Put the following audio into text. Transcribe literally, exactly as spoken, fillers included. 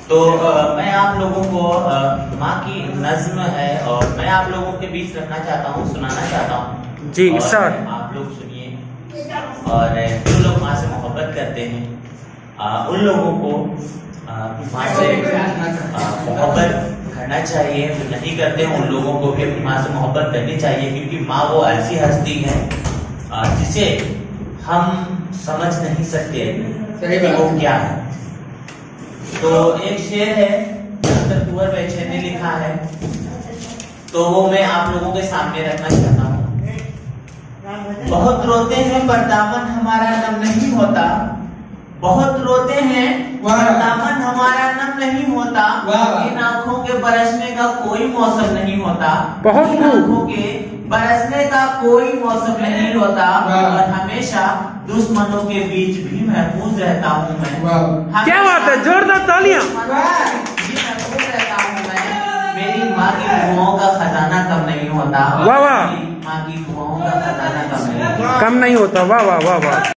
तो आ, मैं आप लोगों को आ, माँ की नज्म है और मैं आप लोगों के बीच रखना चाहता हूँ, सुनाना चाहता हूँ जी सर। आप लोग सुनिए और जो लोग माँ से मोहब्बत करते हैं आ, उन लोगों को माँ से मोहब्बत करना चाहिए। जो नहीं करते उन लोगों को भी अपनी माँ से मोहब्बत करनी चाहिए, क्योंकि माँ वो ऐसी हस्ती है जिसे हम समझ नहीं सकते कि वो क्या है। तो एक शेर है डॉक्टर कुंवर वैश्य ने लिखा है, तो वो मैं आप लोगों के सामने रखना चाहता हूँ। बहुत रोते हैं पर दामन हमारा नम नहीं होता, बहुत रोते हैं पर दामन हमारा नम नहीं होता। इन आंखों के बरसने का कोई मौसम नहीं होता, इन आंखों के बरसने का कोई मौसम नहीं होता। और हमेशा दुश्मनों के बीच भी महफूज रहता हूँ मैं। क्या बात है, जोरदार तालियां। महफूज रहता हूँ मैं। मेरी माँ की दुआओं का खजाना कम नहीं होता। वाह वाह। माँ की दुआओं का खजाना कम नहीं होता कम नहीं होता। वाह वाह वाह वाह।